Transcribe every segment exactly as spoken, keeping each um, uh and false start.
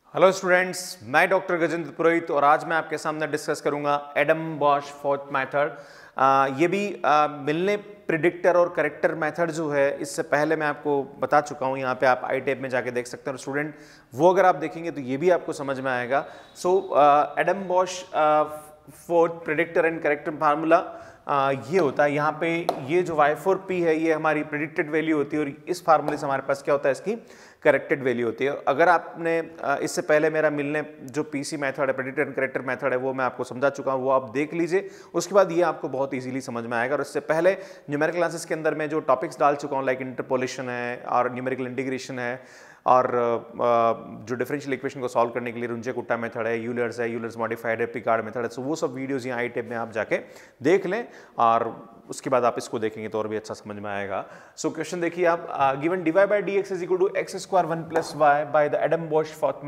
Hello students, मैं doctor Gajendra Purohit और आज मैं आपके सामने डिस्कस करूंगा एडम बॉश फोर्थ मेथड। ये भी आ, मिलने प्रिडिक्टर और करेक्टर मेथड जो है इससे पहले मैं आपको बता चुका हूँ। यहाँ पे आप आई टैब में जाके देख सकते हैं और स्टूडेंट वो अगर आप देखेंगे तो ये भी आपको समझ में आएगा। So Adams Bashforth predictor and corrector formula आ, ये होता है। यहाँ पे ये जो वाई फोर पी है ये हमारी प्रिडिक्टेड वैल्यू होती है और इस फार्मूले से हमारे पास क्या होता है, इसकी करेक्टेड वैल्यू होती है। अगर आपने इससे पहले मेरा मिलने जो पीसी मेथड है, प्रेडिक्टर एंड करेक्टर मेथड है, वो मैं आपको समझा चुका हूँ, वो आप देख लीजिए। उसके बाद ये आपको बहुत इजीली समझ में आएगा। और इससे पहले न्यूमेरिकल क्लासेस के अंदर मैं जो टॉपिक्स डाल चुका हूँ लाइक इंटरपोलेशन है और न्यूमेरिकल इंटीग्रेशन है और जो डिफरेंशियल इक्वेशन को सॉल्व करने के लिए रुंजे-कुट्टा मेथड है, यूलर्स है, यूलर्स मॉडिफाइड है, पिकार्ड मेथड है, सो वो सब वीडियोस यहाँ आई टैब में आप जाके देख लें और उसके बाद आप इसको देखेंगे तो और भी अच्छा समझ में आएगा। सो क्वेश्चन देखिए आप, given d y by d x is equal to x square one plus y by the Adams Bashforth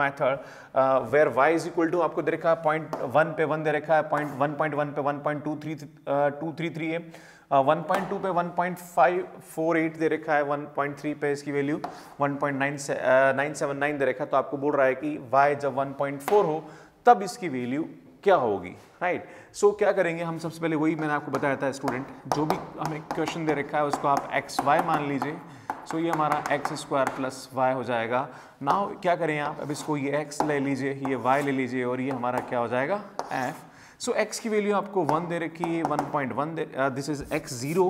method where y is equal to आपको दे रखा है पॉइंट वन पे वन दे रखा है, पॉइंट वन पॉइंट वन पे one point two three two three three है, वन पॉइंट टू पे one point five four eight दे रखा है, वन पॉइंट थ्री पे इसकी value one point nine seven nine दे रखा है। तो आपको बोल रहा है कि y जब वन पॉइंट फोर हो तब इसकी वैल्यू क्या होगी, राइट। सो क्या करेंगे हम, सबसे पहले वही मैंने आपको बताया था स्टूडेंट, जो भी हमें क्वेश्चन दे रखा है उसको आप एक्स वाई मान लीजिए। सो so, ये हमारा एक्स स्क्वायर प्लस वाई हो जाएगा। नाउ क्या करें आप, अब इसको ये एक्स ले लीजिए, ये वाई ले लीजिए और ये हमारा क्या हो जाएगा एफ। सो so, x की वैल्यू आपको वन दे रखी है, वन पॉइंट वन दे, this is x zero.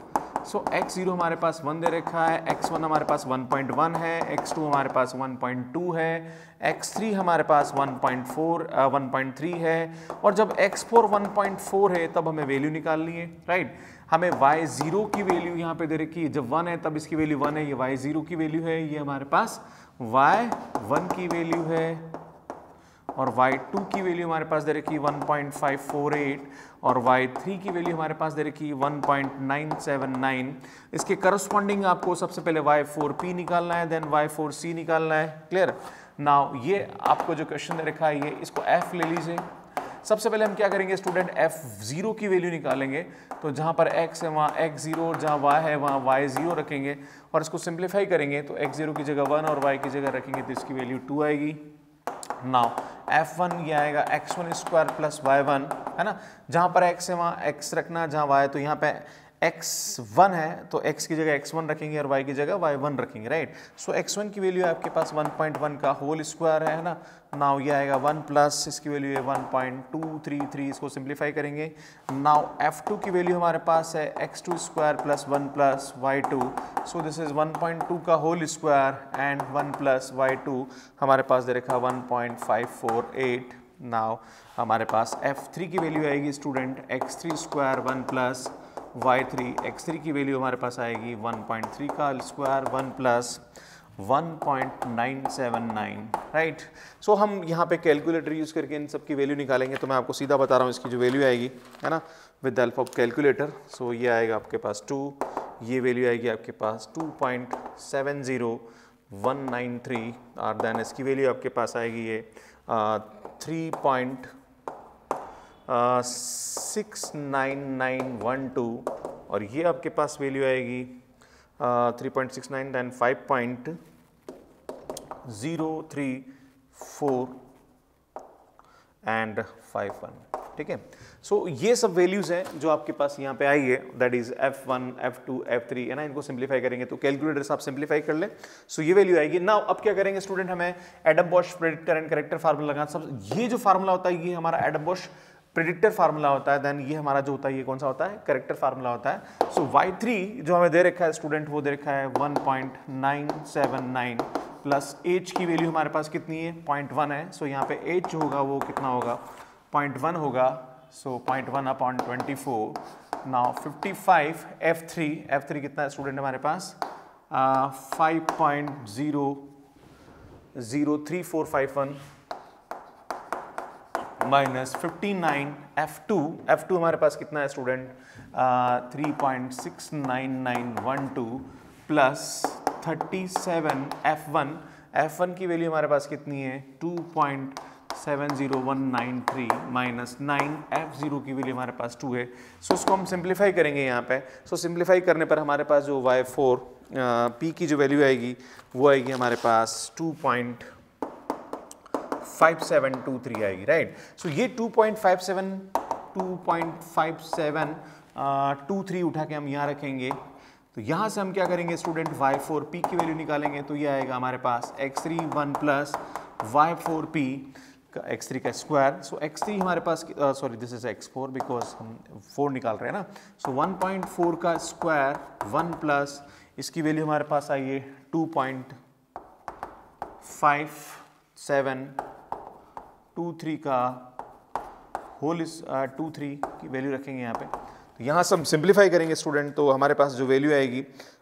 So x zero हमारे पास वन दे रखा है, एक्स वन हमारे पास वन पॉइंट वन है, एक्स टू हमारे पास वन पॉइंट टू है, एक्स थ्री हमारे पास one point four one point three है और जब x four one point four है तब हमें वैल्यू निकालनी है, राइट। हमें वाई जीरो की वैल्यू यहाँ पे दे रखी है, जब वन है तब इसकी वैल्यू वन है, ये वाई जीरो की वैल्यू है, ये हमारे पास वाई वन की वैल्यू है और वाई टू की वैल्यू हमारे पास दे रखी one point five four eight और वाई थ्री की वैल्यू हमारे पास दे रखी one point nine seven nine. इसके करस्पॉन्डिंग आपको सबसे पहले वाई फोर पी निकालना है, देन वाई फोर सी निकालना है, क्लियर। नाउ ये आपको जो क्वेश्चन दे रखा है ये इसको एफ ले लीजिए। सबसे पहले हम क्या करेंगे स्टूडेंट, एफ जीरो की वैल्यू निकालेंगे। तो जहाँ पर एक्स है वहाँ एक्स जीरो, जहाँ वाई है वहाँ वाई जीरो रखेंगे और इसको सिंप्लीफाई करेंगे तो एक्स जीरो की जगह वन और वाई की जगह रखेंगे तो इसकी वैल्यू टू आएगी। नाउ एफ वन ये आएगा x one square plus y one, है ना। जहाँ पर x है वहाँ x रखना, जहाँ y है तो यहाँ पे एक्स वन है तो x की जगह एक्स वन रखेंगे और y की जगह वाई वन रखेंगे, राइट। सो एक्स वन की वैल्यू है आपके पास वन पॉइंट वन का होल स्क्वायर है ना। नाउ ये आएगा वन प्लस इसकी वैल्यू है one point two three three, इसको सिंप्लीफाई करेंगे। नाउ एफ टू की वैल्यू हमारे पास है x two square plus one plus y two. So this is one point two का whole square and one plus y to हमारे पास दे रखा one point five four eight. Now हमारे पास एफ थ्री की वैल्यू आएगी student x three square one plus y three, x three की वैल्यू हमारे पास आएगी वन पॉइंट थ्री का square one plus one point nine seven nine, right. So हम यहाँ पे कैलकुलेटर यूज़ करके इन सब की वैल्यू निकालेंगे। तो मैं आपको सीधा बता रहा हूँ इसकी जो वैल्यू आएगी, है ना, with the help of calculator. So ये आएगा आपके पास टू, ये वैल्यू आएगी आपके पास two point seven zero one nine three और देन इसकी वैल्यू आपके पास आएगी ये three point six nine nine one two और ये आपके पास वैल्यू आएगी three point six nine than five point zero three four and five one, ठीक है। सो so, ये सब वैल्यूज़ हैं जो आपके पास यहाँ पे आई है, that is f one f two f three, है ना। इनको सिंप्लीफाई करेंगे तो कैलकुलेटर से आप सिंप्लीफाई कर ले। सो so, ये वैल्यू आएगी। नाउ अब क्या करेंगे स्टूडेंट, हमें एडम बॉश प्रेडिक्टर एंड करेक्टर फार्मूला लगाना। सब ये जो फार्मूला होता है ये हमारा एडम बॉश प्रेडिक्टर फार्मूला होता है, देन ये हमारा जो होता है ये कौन सा होता है, करेक्टर फार्मूला होता है। सो वाई थ्री जो हमें दे रखा है स्टूडेंट वो दे रखा है one point nine seven nine plus h की वैल्यू हमारे पास कितनी है, पॉइंट वन है। सो so, यहाँ पे एच जो होगा वो कितना होगा, पॉइंट वन होगा। So point one upon twenty four. Now fifty five f three, F three कितना है स्टूडेंट हमारे पास five point zero zero three four five one minus fifty nine f two, f two हमारे पास कितना है student three point six nine nine one two plus thirty seven f one, f one की value हमारे पास कितनी है two point seven zero one nine three minus nine f zero की वैल्यू हमारे पास टू है। सो so, इसको हम सिंप्लीफाई करेंगे यहाँ पे। सो so, सिंप्लीफाई करने पर हमारे पास जो वाई फोर पी की जो वैल्यू आएगी वो आएगी हमारे पास two point five seven two three आएगी, राइट। सो ये two point five seven two point five seven two three उठा के हम यहाँ रखेंगे। तो यहाँ से हम क्या करेंगे स्टूडेंट, वाई फोर पी की वैल्यू निकालेंगे। तो ये आएगा हमारे पास X three one plus Y four P का एक्स थ्री का स्क्वायर। सो एक्स थ्री हमारे पास, sorry this is X four because हम फोर निकाल रहे हैं ना। सो वन पॉइंट फोर का स्क्वायर वन प्लस इसकी वैल्यू हमारे पास आई है two point five seven two three का होल इस टू थ्री की वैल्यू रखेंगे यहाँ पे। तो यहाँ से हम सिंप्लीफाई करेंगे स्टूडेंट, तो हमारे पास जो वैल्यू आएगी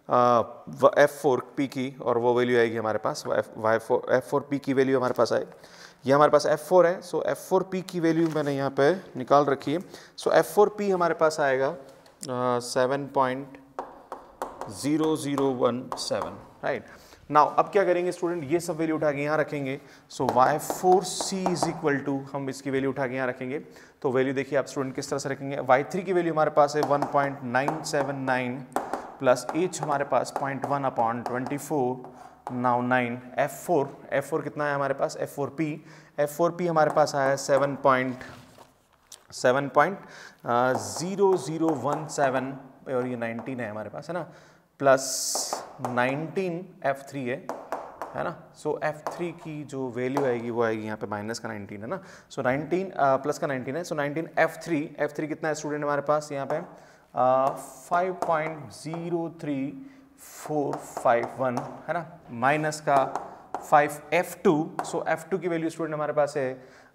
एफ फोर पी की, और वो वैल्यू आएगी हमारे पास Y four F four P की वैल्यू हमारे पास आएगी। ये हमारे पास एफ फोर है। सो एफ फोर पी की वैल्यू मैंने यहाँ पे निकाल रखी है। सो एफ फोर पी हमारे पास आएगा seven point zero zero one seven, right. Now अब क्या करेंगे स्टूडेंट, ये सब वैल्यू उठा के यहाँ रखेंगे। So Y four C is equal to, हम इसकी वैल्यू उठा के यहाँ रखेंगे। तो वैल्यू देखिए आप स्टूडेंट किस तरह से रखेंगे। वाई थ्री की वैल्यू हमारे पास है one point nine seven nine plus H हमारे पास point one upon twenty four now nine. F four F four कितना है हमारे पास, F four P F four P हमारे पास आया seven point seven point zero zero one seven, और ये नाइनटीन है हमारे पास, है ना, प्लस नाइनटीन एफ थ्री है है ना। सो एफ थ्री की जो वैल्यू आएगी वो आएगी यहाँ पे माइनस का नाइनटीन है ना। सो नाइनटीन प्लस का नाइनटीन है। So nineteen F three F three कितना है स्टूडेंट हमारे पास यहाँ पे five point zero three four five one, है ना, माइनस का five F two. So F two की वैल्यू स्टूडेंट हमारे पास है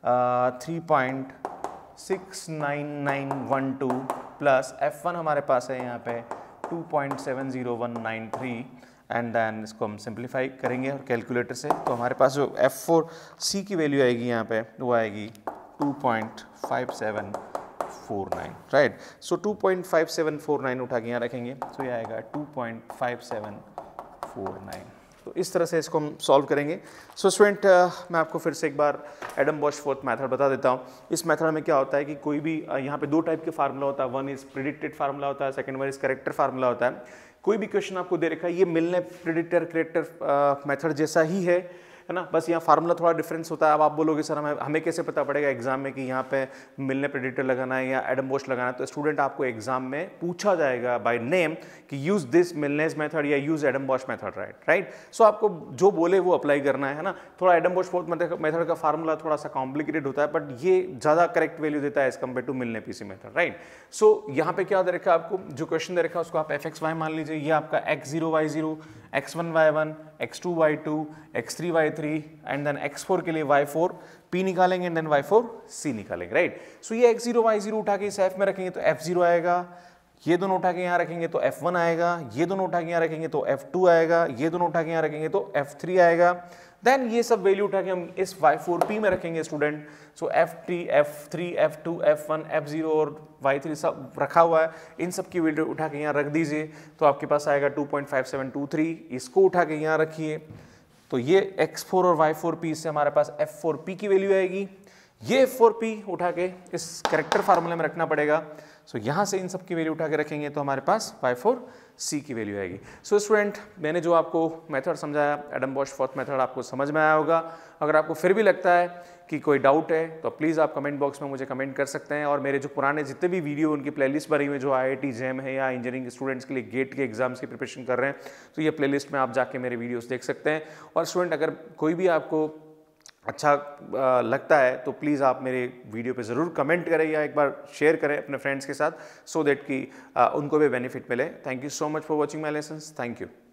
three point six nine nine one two plus F one हमारे पास है यहाँ पे two point seven zero one nine three, and then इसको हम सिंप्लीफाई करेंगे और कैलकुलेटर से। तो हमारे पास जो एफ फोर सी की वैल्यू आएगी यहाँ पे वो आएगी two point five seven four nine, right. So two point five seven four nine उठा के यहाँ रखेंगे। तो ये आएगा two point five seven four nine. तो इस तरह से इसको हम सॉल्व करेंगे। सो स्टूडेंट मैं आपको फिर से एक बार एडम बॉश फोर्थ मेथड बता देता हूँ। इस मेथड में क्या होता है कि कोई भी uh, यहाँ पे दो टाइप के फार्मूला होता है। वन इज प्रिडिक्टेड फार्मूला होता है, second one is corrector formula होता है। कोई भी क्वेश्चन आपको दे रखा है, ये मिलने प्रिडिक्टर करेक्टर मेथड जैसा ही है है ना, बस यहाँ फार्मूला थोड़ा डिफरेंस होता है। अब आप बोलोगे सर हमें हमें कैसे पता पड़ेगा एग्जाम में कि यहाँ पे मिलने प्रेडिक्टर लगाना है या एडम बॉश लगाना है। तो स्टूडेंट आपको एग्जाम में पूछा जाएगा बाय नेम कि यूज दिस मिलनेस मेथड या यूज एडम बॉश मेथड, राइट राइट सो आपको जो बोले वो अप्लाई करना है, है ना। थोड़ा एडम बॉश फोर्थ मेथड का फार्मूला थोड़ा सा कॉम्प्लिकेटेड होता है, बट ये ज़्यादा करेक्ट वैल्यू देता है as compared to Milne PC method, right. So यहाँ पे क्या दे रखा है आपको, जो क्वेश्चन दे रखा है उसको आप एफ एक्स वाई मान लीजिए। ये आपका X zero Y zero, X one Y one, X two Y two, X three Y three, and then X four के लिए वाई फोर पी निकालेंगे, and then Y four C निकालेंगे, right. So ये x zero Y zero उठा के इस F में रखेंगे तो एफ जीरो आएगा, ये दोनों उठा के यहाँ रखेंगे तो एफ वन आएगा, ये दोनों उठा के यहाँ रखेंगे तो एफ टू आएगा, ये दोनों उठा के यहाँ रखेंगे तो एफ थ्री आएगा। देन ये सब वैल्यू उठा के हम इस वाई फोर पी में रखेंगे student. So F three, F three, F two, F one, F zero और वाई थ्री सब रखा हुआ है। इन सब की वैल्यू उठा के यहाँ रख दीजिए तो आपके पास आएगा two point five seven two three. इसको उठा के यहाँ रखिए तो ये एक्स फोर और वाई फोर पी से हमारे पास एफ फोर पी की वैल्यू आएगी। ये एफ फोर पी उठा के इस करेक्टर फार्मूले में रखना पड़ेगा। सो so, यहाँ से इन सब की वैल्यू उठा के रखेंगे तो हमारे पास वाई फोर सी की वैल्यू आएगी। सो so, स्टूडेंट मैंने जो आपको मेथड समझाया एडम बॉश फोर्थ मेथड आपको समझ में आया होगा। अगर आपको फिर भी लगता है कि कोई डाउट है तो प्लीज़ आप कमेंट बॉक्स में मुझे कमेंट कर सकते हैं। और मेरे जो पुराने जितने भी वीडियो उनकी प्लेलिस्ट बनी हुई जो आई आई टी जेम है या इंजीनियरिंग स्टूडेंट्स के लिए गेट के एग्जाम्स की प्रिपरेशन कर रहे हैं तो ये प्लेलिस्ट में आप जाके मेरे वीडियोस देख सकते हैं। और स्टूडेंट अगर कोई भी आपको अच्छा आ, लगता है तो प्लीज़ आप मेरे वीडियो पे ज़रूर कमेंट करें या एक बार शेयर करें अपने फ्रेंड्स के साथ, सो दैट कि आ, उनको भी बेनिफिट मिले। Thank you so much for watching my lessons. Thank you.